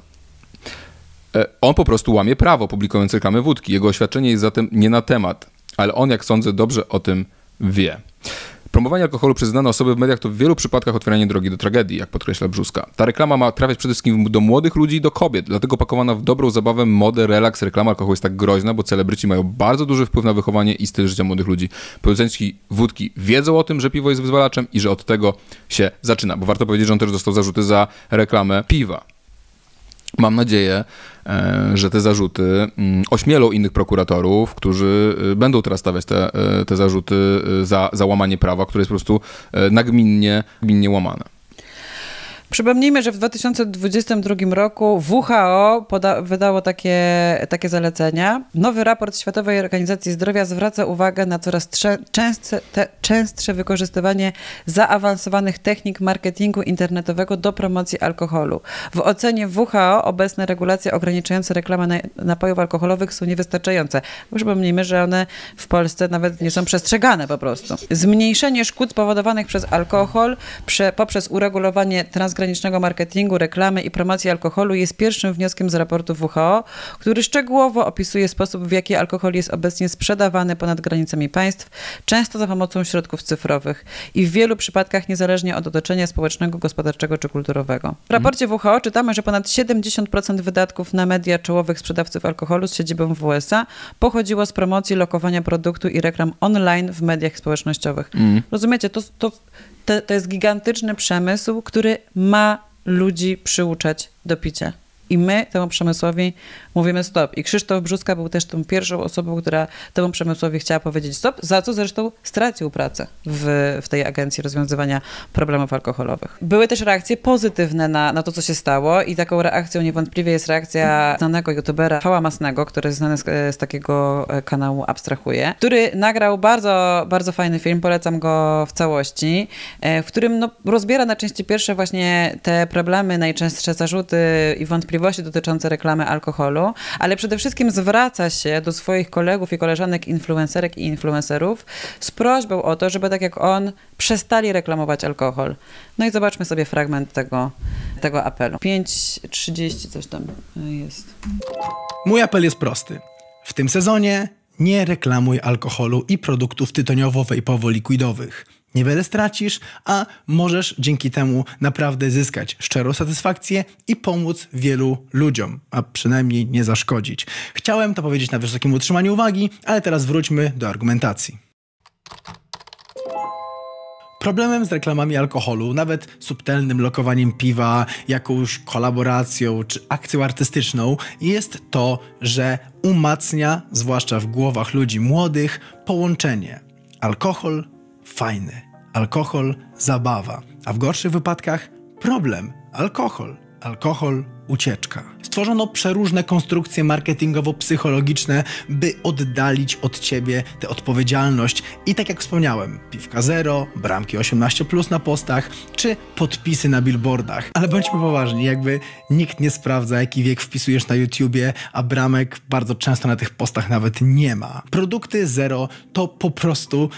On po prostu łamie prawo, publikując reklamę wódki. Jego oświadczenie jest zatem nie na temat, ale on, jak sądzę, dobrze o tym wie. Promowanie alkoholu przez znane osoby w mediach to w wielu przypadkach otwieranie drogi do tragedii, jak podkreśla Brzózka. Ta reklama ma trafiać przede wszystkim do młodych ludzi i do kobiet, dlatego pakowana w dobrą zabawę, modę, relaks, reklama alkoholu jest tak groźna, bo celebryci mają bardzo duży wpływ na wychowanie i styl życia młodych ludzi. Producenci wódki wiedzą o tym, że piwo jest wyzwalaczem i że od tego się zaczyna, bo warto powiedzieć, że on też dostał zarzuty za reklamę piwa. Mam nadzieję, że te zarzuty ośmielą innych prokuratorów, którzy będą teraz stawiać te zarzuty za łamanie prawa, które jest po prostu nagminnie łamane. Przypomnijmy, że w 2022 roku WHO wydało takie zalecenia. Nowy raport Światowej Organizacji Zdrowia zwraca uwagę na coraz częstsze wykorzystywanie zaawansowanych technik marketingu internetowego do promocji alkoholu. W ocenie WHO obecne regulacje ograniczające reklamę napojów alkoholowych są niewystarczające. Przypomnijmy, że one w Polsce nawet nie są przestrzegane po prostu. Zmniejszenie szkód spowodowanych przez alkohol poprzez uregulowanie transgranicznych transgranicznego marketingu, reklamy i promocji alkoholu jest pierwszym wnioskiem z raportu WHO, który szczegółowo opisuje sposób, w jaki alkohol jest obecnie sprzedawany ponad granicami państw, często za pomocą środków cyfrowych i w wielu przypadkach niezależnie od otoczenia społecznego, gospodarczego czy kulturowego. W raporcie WHO czytamy, że ponad 70% wydatków na media czołowych sprzedawców alkoholu z siedzibą w USA pochodziło z promocji, lokowania produktu i reklam online w mediach społecznościowych. Rozumiecie, to jest gigantyczny przemysł, który ma ludzi przyuczać do picia. I my temu przemysłowi mówimy stop. I Krzysztof Brzózka był też tą pierwszą osobą, która temu przemysłowi chciała powiedzieć stop, za co zresztą stracił pracę w tej agencji rozwiązywania problemów alkoholowych. Były też reakcje pozytywne na to, co się stało i taką reakcją niewątpliwie jest reakcja znanego youtubera Pała Masnego, który jest znany z takiego kanału Abstrahuję, który nagrał bardzo, bardzo fajny film, polecam go w całości, w którym rozbiera na części pierwsze właśnie te problemy, najczęstsze zarzuty i wątpliwości dotyczące reklamy alkoholu, ale przede wszystkim zwraca się do swoich kolegów i koleżanek influencerek i influencerów z prośbą o to, żeby tak jak on przestali reklamować alkohol. No i zobaczmy sobie fragment tego apelu. 5:30 coś tam jest. Mój apel jest prosty. W tym sezonie nie reklamuj alkoholu i produktów tytoniowo-wejpowo-likwidowych. Niewiele stracisz, a możesz dzięki temu naprawdę zyskać szczerą satysfakcję i pomóc wielu ludziom, a przynajmniej nie zaszkodzić. Chciałem to powiedzieć na wysokim utrzymaniu uwagi, ale teraz wróćmy do argumentacji. Problemem z reklamami alkoholu, nawet subtelnym lokowaniem piwa, jakąś kolaboracją czy akcją artystyczną, jest to, że umacnia, zwłaszcza w głowach ludzi młodych, połączenie alkohol fajny, alkohol zabawa, a w gorszych wypadkach problem alkohol ucieczka. Stworzono przeróżne konstrukcje marketingowo-psychologiczne, by oddalić od ciebie tę odpowiedzialność i tak jak wspomniałem, piwka zero, bramki 18+ na postach, czy podpisy na billboardach. Ale bądźmy poważni, jakby nikt nie sprawdza, jaki wiek wpisujesz na YouTubie, a bramek bardzo często na tych postach nawet nie ma. Produkty zero to po prostu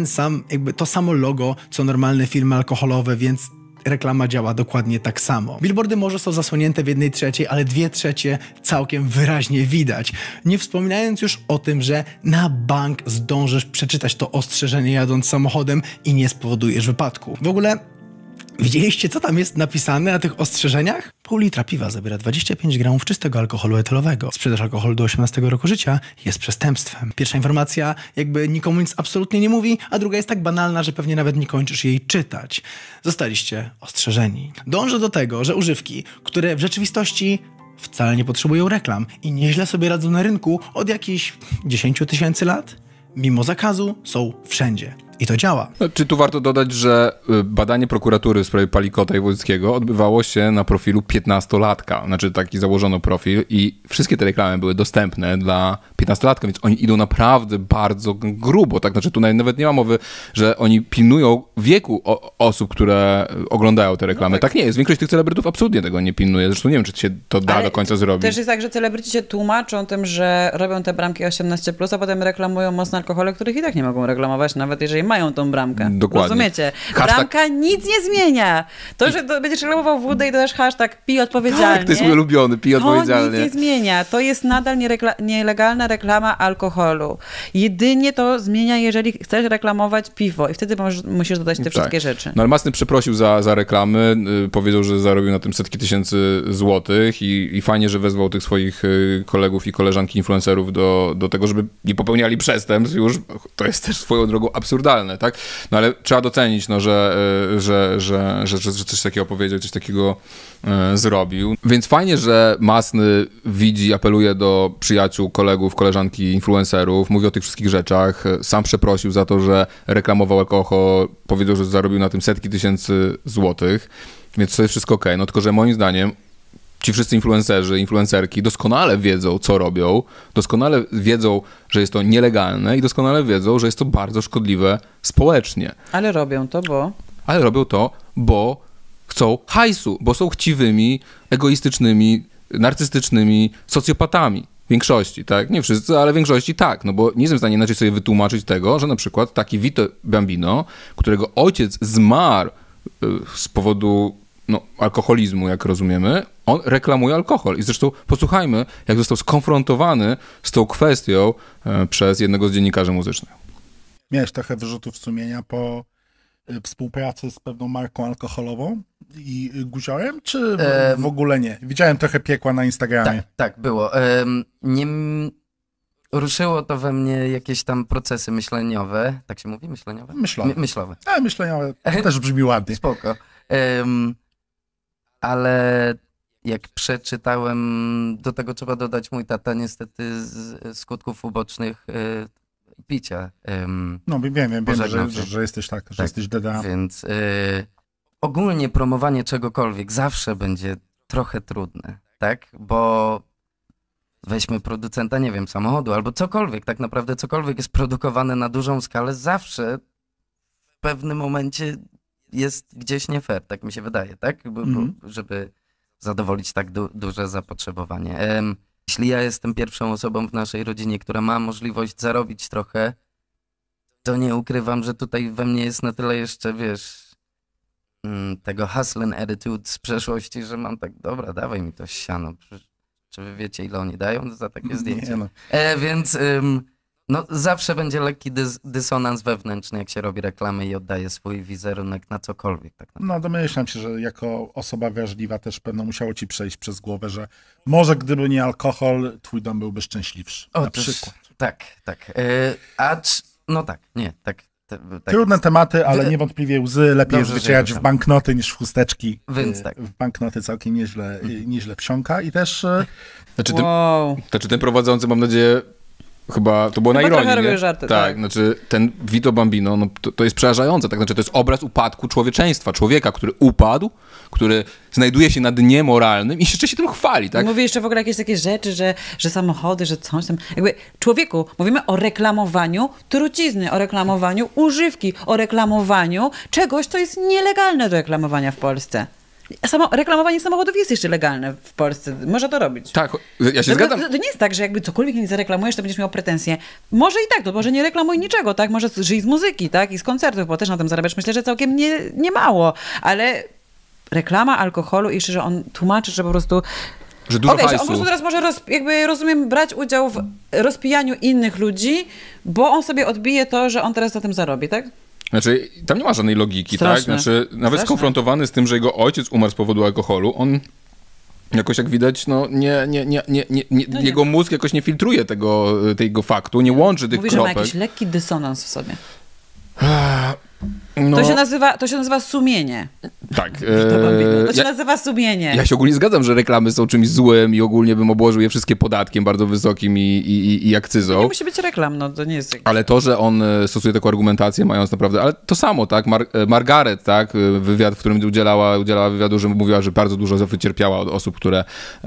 to samo logo, co normalne firmy alkoholowe, więc reklama działa dokładnie tak samo. Billboardy może są zasłonięte w 1/3, ale 2/3 całkiem wyraźnie widać. Nie wspominając już o tym, że na bank zdążysz przeczytać to ostrzeżenie jadąc samochodem i nie spowodujesz wypadku. W ogóle widzieliście, co tam jest napisane na tych ostrzeżeniach? Pół litra piwa zawiera 25 gramów czystego alkoholu etylowego. Sprzedaż alkoholu do 18 roku życia jest przestępstwem. Pierwsza informacja jakby nikomu nic absolutnie nie mówi, a druga jest tak banalna, że pewnie nawet nie kończysz jej czytać. Zostaliście ostrzeżeni. Dążę do tego, że używki, które w rzeczywistości wcale nie potrzebują reklam i nieźle sobie radzą na rynku od jakichś 10 000 lat, mimo zakazu są wszędzie. I to działa. Czy tu warto dodać, że badanie prokuratury w sprawie Palikota i Wojckiego odbywało się na profilu 15-latka. Znaczy taki założono profil i wszystkie te reklamy były dostępne dla 15-latka, więc oni idą naprawdę bardzo grubo. Tak? Znaczy tu nawet nie ma mowy, że oni pilnują wieku osób, które oglądają te reklamy. Tak nie jest. Większość tych celebrytów absolutnie tego nie pilnuje. Zresztą nie wiem, czy się to da do końca zrobić. Też jest tak, że celebryci się tłumaczą tym, że robią te bramki 18+, a potem reklamują mocne alkohole, których i tak nie mogą reklamować, nawet jeżeli mają tą bramkę. Dokładnie. Rozumiecie? Bramka nic nie zmienia. To, że będziesz reklamował wódę i dodasz hashtag pij odpowiedzialnie. Tak, to jest mój ulubiony, pij odpowiedzialnie. To nic nie zmienia. To jest nadal nielegalna reklama alkoholu. Jedynie to zmienia, jeżeli chcesz reklamować piwo i wtedy musisz dodać te wszystkie rzeczy. No ale Masny przeprosił za reklamy, powiedział, że zarobił na tym setki tysięcy złotych i fajnie, że wezwał tych swoich kolegów i koleżanki influencerów do tego, żeby nie popełniali przestępstw już. To jest też swoją drogą absurdalne, tak? No ale trzeba docenić, no, że coś takiego powiedział, coś takiego zrobił. Więc fajnie, że Masny widzi, apeluje do przyjaciół, kolegów, koleżanki, influencerów, mówi o tych wszystkich rzeczach, sam przeprosił za to, że reklamował alkohol, powiedział, że zarobił na tym setki tysięcy złotych, więc to jest wszystko okej. No tylko, że moim zdaniem ci wszyscy influencerzy, influencerki doskonale wiedzą, co robią, doskonale wiedzą, że jest to nielegalne i doskonale wiedzą, że jest to bardzo szkodliwe społecznie. Ale robią to, bo chcą hajsu, bo są chciwymi, egoistycznymi, narcystycznymi socjopatami. W większości, tak? Nie wszyscy, ale w większości tak. No bo nie jestem w stanie inaczej sobie wytłumaczyć tego, że na przykład taki Vito Bambino, którego ojciec zmarł z powodu alkoholizmu, jak rozumiemy, on reklamuje alkohol. I zresztą posłuchajmy, jak został skonfrontowany z tą kwestią przez jednego z dziennikarzy muzycznych. Miałeś trochę wyrzutów sumienia po współpracy z pewną marką alkoholową i guziorem, czy w ogóle nie? Widziałem trochę piekła na Instagramie. Tak, było. Ruszyło to we mnie jakieś tam procesy myśleniowe. Tak się mówi? Myśleniowe? Myślowe. Ale myśleniowe też brzmi ładnie. Spoko. Ale jak przeczytałem, do tego trzeba dodać, mój tata niestety z skutków ubocznych picia. Wiem, że jesteś że jesteś DDA. Więc ogólnie promowanie czegokolwiek zawsze będzie trochę trudne, tak? Bo weźmy producenta, nie wiem, samochodu albo cokolwiek, tak naprawdę cokolwiek jest produkowane na dużą skalę, zawsze w pewnym momencie jest gdzieś nie fair, tak mi się wydaje, tak? Żeby zadowolić tak duże zapotrzebowanie. Jeśli ja jestem pierwszą osobą w naszej rodzinie, która ma możliwość zarobić trochę, to nie ukrywam, że tutaj we mnie jest na tyle jeszcze, wiesz, tego hustling attitude z przeszłości, że mam tak, dobra, dawaj mi to siano. Czy wy wiecie, ile oni dają za takie zdjęcie? Więc zawsze będzie lekki dysonans wewnętrzny, jak się robi reklamy i oddaje swój wizerunek na cokolwiek. Tak naprawdę. Domyślam się, że jako osoba wrażliwa też pewno musiało ci przejść przez głowę, że może gdyby nie alkohol, twój dom byłby szczęśliwszy. Na przykład. Tak. Trudne tematy, ale niewątpliwie łzy. Lepiej jest wycierać w banknoty niż w chusteczki. Więc tak. W banknoty całkiem nieźle wsiąka i też... Ten prowadzący, mam nadzieję, chyba to było na ironię, robił żarty, tak. Znaczy ten Vito Bambino, to jest przerażające, tak? Znaczy to jest obraz upadku człowieczeństwa, człowieka, który upadł, który znajduje się na dnie moralnym i jeszcze się tym chwali, tak? Mówi jeszcze w ogóle jakieś takie rzeczy, że samochody, że coś tam. Jakby człowieku, mówimy o reklamowaniu trucizny, o reklamowaniu używki, o reklamowaniu czegoś, co jest nielegalne do reklamowania w Polsce. Reklamowanie samochodów jest jeszcze legalne w Polsce. Można to robić. Tak, ja się zgadzam. To nie jest tak, że jakby cokolwiek nie zareklamujesz, to będziesz miał pretensje. Może i tak, to może nie reklamuj niczego, tak? Może żyj z muzyki, tak? I z koncertów, bo też na tym zarabiasz. Myślę, że całkiem nie mało. Ale reklama alkoholu i jeszcze, że on tłumaczy, że po prostu... Że dużo że on hajsu. po prostu teraz może, rozumiem, brać udział w rozpijaniu innych ludzi, bo on sobie odbije to, że on teraz na tym zarobi, tak? Znaczy, tam nie ma żadnej logiki, Straszne. tak? Znaczy, nawet skonfrontowany z tym, że jego ojciec umarł z powodu alkoholu, on jakoś, jak widać, jego mózg jakoś nie filtruje tego faktu, nie łączy tych Mówi, kropek. że ma jakiś lekki dysonans w sobie. To się nazywa sumienie. Tak. To się nazywa sumienie. Ja się ogólnie zgadzam, że reklamy są czymś złym i ogólnie bym obłożył je wszystkie podatkiem bardzo wysokim i akcyzą. To nie musi być reklam, to nie jest... Ale to, że on stosuje taką argumentację, mając naprawdę... Ale to samo, tak? Margaret, tak? Wywiad, w którym udzielała wywiadu, że mówiła, że bardzo dużo wycierpiała od osób, które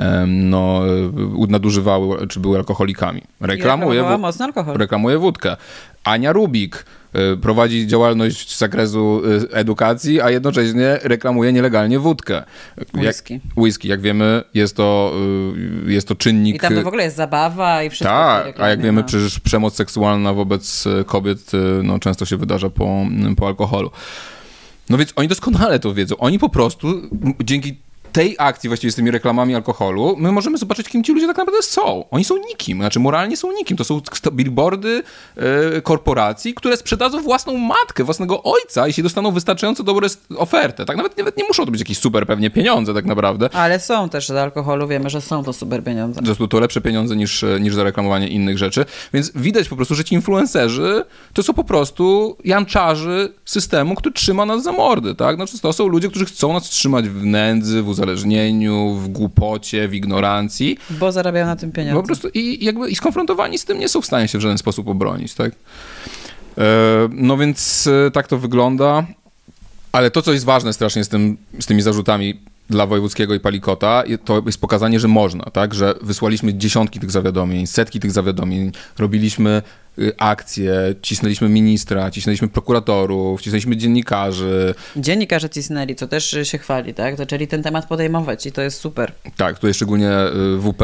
nadużywały, czy były alkoholikami. Mocno alkohol. Reklamuje wódkę. Ania Rubik prowadzi działalność z zakresu edukacji, a jednocześnie reklamuje nielegalnie wódkę. Whisky, jak wiemy, jest to czynnik... I tam to w ogóle jest zabawa i wszystko. Tak, a jak wiemy, przecież przemoc seksualna wobec kobiet często się wydarza po alkoholu. No więc oni doskonale to wiedzą. Oni po prostu dzięki tej akcji właściwie z tymi reklamami alkoholu, my możemy zobaczyć, kim ci ludzie tak naprawdę są. Oni są nikim, znaczy moralnie są nikim. To są billboardy korporacji, które sprzedadzą własną matkę, własnego ojca, jeśli dostaną wystarczająco dobrą ofertę. Tak nawet nie muszą to być jakieś super pewnie pieniądze tak naprawdę. Ale są też za alkoholu, wiemy, że są to super pieniądze. To lepsze pieniądze niż za reklamowanie innych rzeczy. Więc widać po prostu, że ci influencerzy to są po prostu janczarzy systemu, który trzyma nas za mordy, tak? Znaczy, to są ludzie, którzy chcą nas trzymać w nędzy, w uzależnieniu, w głupocie, w ignorancji. Bo zarabiają na tym pieniądze. Po prostu i skonfrontowani z tym nie są w stanie się w żaden sposób obronić, tak? No więc tak to wygląda. Ale to, co jest ważne strasznie z tymi zarzutami dla Wojewódzkiego i Palikota, to jest pokazanie, że można, tak? Że wysłaliśmy dziesiątki tych zawiadomień, setki tych zawiadomień, robiliśmy akcje, cisnęliśmy ministra, cisnęliśmy prokuratorów, cisnęliśmy dziennikarzy. Dziennikarze cisnęli, co też się chwali, tak? Zaczęli ten temat podejmować i to jest super. Tak, tutaj szczególnie WP,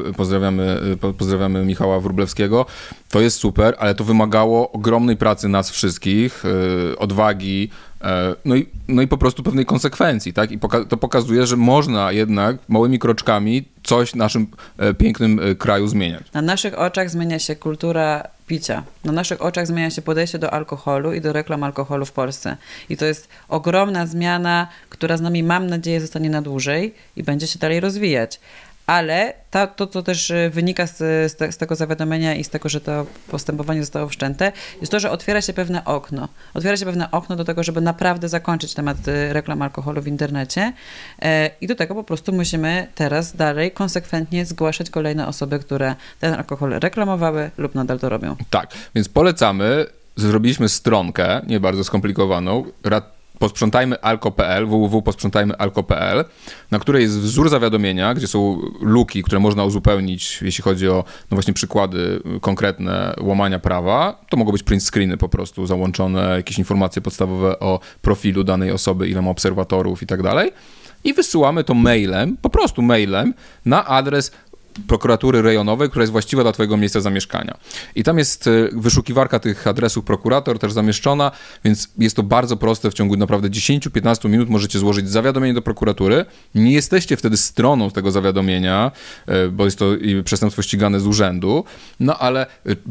pozdrawiamy Michała Wróblewskiego. To jest super, ale to wymagało ogromnej pracy nas wszystkich, odwagi, no i po prostu pewnej konsekwencji, tak? I to pokazuje, że można jednak małymi kroczkami coś w naszym pięknym kraju zmieniać. Na naszych oczach zmienia się kultura picia. Na naszych oczach zmienia się podejście do alkoholu i do reklam alkoholu w Polsce. I to jest ogromna zmiana, która z nami, mam nadzieję, zostanie na dłużej i będzie się dalej rozwijać. Ale to, co też wynika z tego zawiadomienia i z tego, że to postępowanie zostało wszczęte, jest to, że otwiera się pewne okno. Otwiera się pewne okno do tego, żeby naprawdę zakończyć temat reklam alkoholu w internecie i do tego po prostu musimy teraz dalej konsekwentnie zgłaszać kolejne osoby, które ten alkohol reklamowały lub nadal to robią. Tak, więc polecamy, zrobiliśmy stronkę, nie bardzo skomplikowaną, posprzątajmy.alko.pl, www.posprzątajmy.alko.pl, na której jest wzór zawiadomienia, gdzie są luki, które można uzupełnić, jeśli chodzi o no właśnie przykłady konkretne łamania prawa. To mogą być print screeny po prostu załączone, jakieś informacje podstawowe o profilu danej osoby, ile ma obserwatorów i tak dalej. I wysyłamy to mailem, po prostu mailem, na adres prokuratury rejonowej, która jest właściwa dla twojego miejsca zamieszkania. I tam jest wyszukiwarka tych adresów prokurator też zamieszczona, więc jest to bardzo proste. W ciągu naprawdę 10-15 minut możecie złożyć zawiadomienie do prokuratury. Nie jesteście wtedy stroną tego zawiadomienia, bo jest to przestępstwo ścigane z urzędu, no ale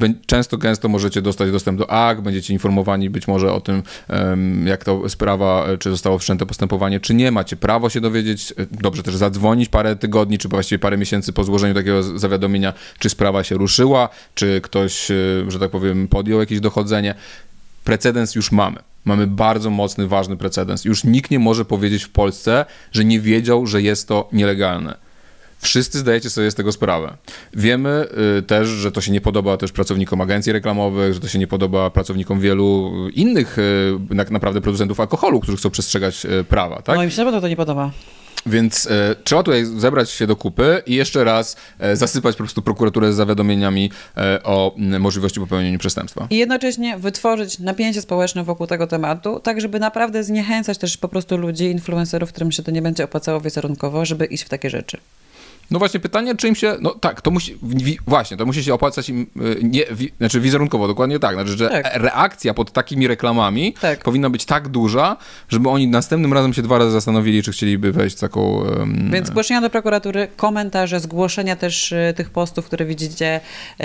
gęsto możecie dostać dostęp do akt, będziecie informowani być może o tym, jak to sprawa, czy zostało wszczęte postępowanie, czy nie. Macie prawo się dowiedzieć, dobrze też zadzwonić parę tygodni, czy właściwie parę miesięcy po złożeniu takiego zawiadomienia, czy sprawa się ruszyła, czy ktoś, że tak powiem, podjął jakieś dochodzenie. Precedens już mamy. Mamy bardzo mocny, ważny precedens. Już nikt nie może powiedzieć w Polsce, że nie wiedział, że jest to nielegalne. Wszyscy zdajecie sobie z tego sprawę. Wiemy też, że to się nie podoba też pracownikom agencji reklamowych, że to się nie podoba pracownikom wielu innych tak naprawdę producentów alkoholu, którzy chcą przestrzegać prawa. Tak? No i mi się to nie podoba. Więc trzeba tutaj zebrać się do kupy i jeszcze raz zasypać po prostu prokuraturę z zawiadomieniami o możliwości popełnienia przestępstwa. I jednocześnie wytworzyć napięcie społeczne wokół tego tematu, tak żeby naprawdę zniechęcać też po prostu ludzi, influencerów, którym się to nie będzie opłacało wizerunkowo, żeby iść w takie rzeczy. No właśnie pytanie, czy im się, no tak, to musi się opłacać im, znaczy wizerunkowo, dokładnie tak, znaczy, że reakcja pod takimi reklamami powinna być tak duża, żeby oni następnym razem się 2 razy zastanowili, czy chcieliby wejść w taką... Więc zgłoszenia do prokuratury, komentarze, zgłoszenia też tych postów, które widzicie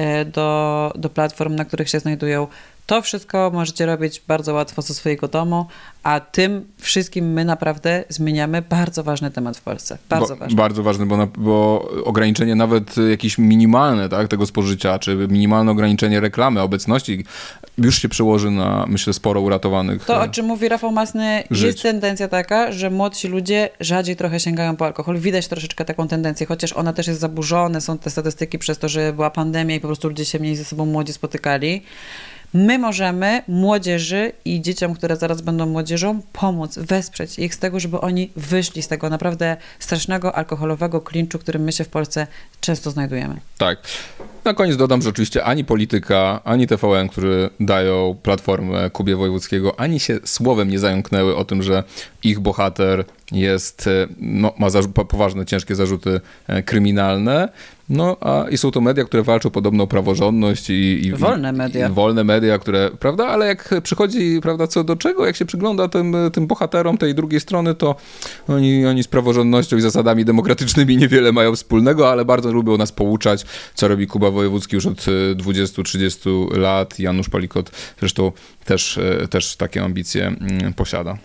do platform, na których się znajdują. To wszystko możecie robić bardzo łatwo ze swojego domu, a tym wszystkim my naprawdę zmieniamy bardzo ważny temat w Polsce. Bardzo ważny. Bardzo ważny, bo ograniczenie nawet jakieś minimalne, tak, tego spożycia, czy minimalne ograniczenie reklamy, obecności już się przełoży na, myślę, sporo uratowanych To, o czym mówi Rafał Masny, żyć. Jest tendencja taka, że młodsi ludzie rzadziej trochę sięgają po alkohol. Widać troszeczkę taką tendencję, chociaż ona też jest zaburzona, są te statystyki przez to, że była pandemia i po prostu ludzie się mniej ze sobą młodzi spotykali. My możemy młodzieży i dzieciom, które zaraz będą młodzieżą, pomóc, wesprzeć ich z tego, żeby oni wyszli z tego naprawdę strasznego alkoholowego klinczu, w którym my się w Polsce często znajdujemy. Tak. Na koniec dodam, że oczywiście ani Polityka, ani TVN, którzy dają platformę Kubie Wojewódzkiego, ani się słowem nie zająknęły o tym, że ich bohater jest, ma poważne, ciężkie zarzuty kryminalne. No, i są to media, które walczą podobno o praworządność i wolne media. Wolne media, które, prawda, ale jak przychodzi, prawda, co do czego, jak się przygląda tym bohaterom tej drugiej strony, to oni z praworządnością i zasadami demokratycznymi niewiele mają wspólnego, ale bardzo lubią nas pouczać, co robi Kuba Wojewódzki już od 20-30 lat. Janusz Palikot zresztą też takie ambicje posiada.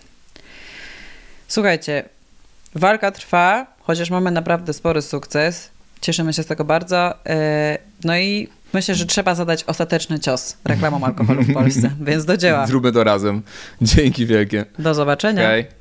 Słuchajcie, walka trwa, chociaż mamy naprawdę spory sukces. Cieszymy się z tego bardzo. No i myślę, że trzeba zadać ostateczny cios reklamom alkoholu w Polsce, więc do dzieła. Zróbmy to razem. Dzięki wielkie. Do zobaczenia. Hej.